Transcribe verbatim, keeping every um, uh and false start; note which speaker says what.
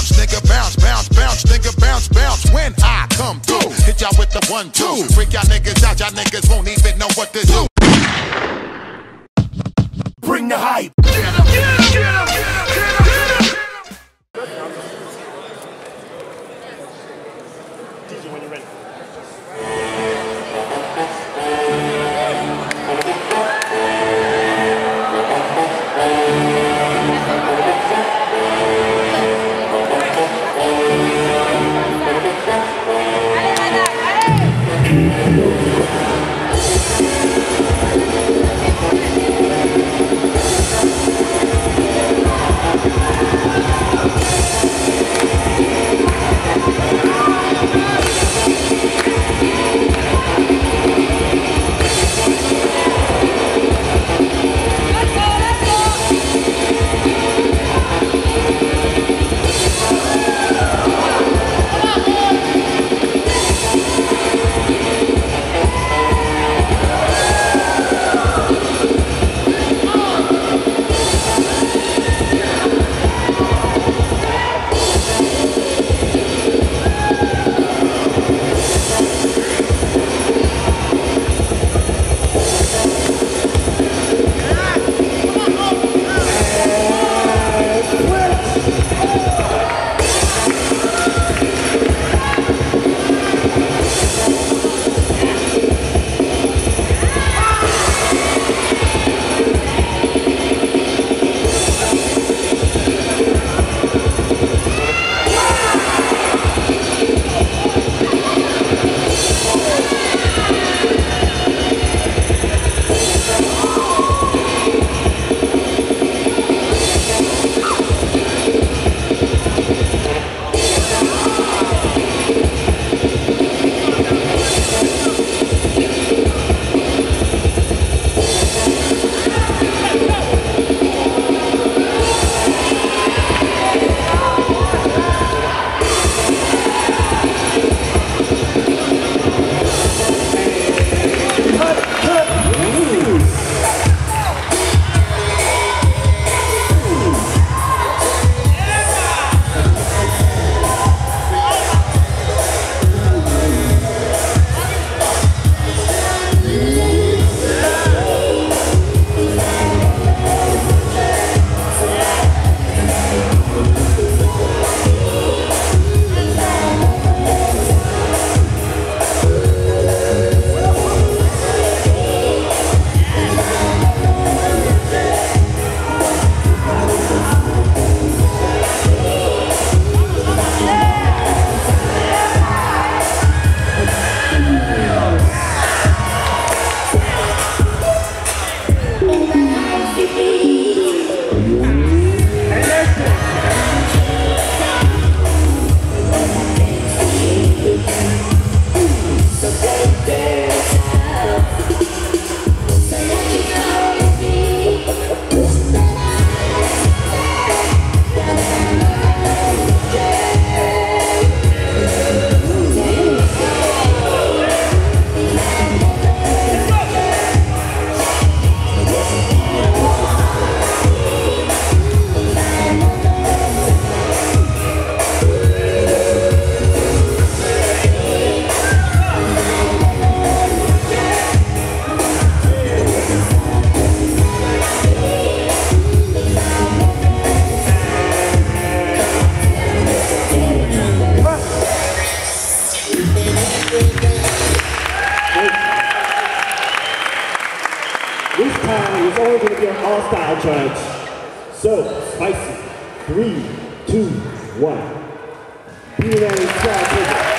Speaker 1: bounce, nigga, bounce, bounce, bounce, nigga, bounce, bounce. When I come through, hit y'all with the one, two. Freak y'all niggas out, y'all niggas won't even know what to do. Bring the hype. Get em, get em, get em, get em, get em, get em. D J, when you're ready.
Speaker 2: all-style charge. So, Spicey, three, two, one. BIBIMAN SCARR.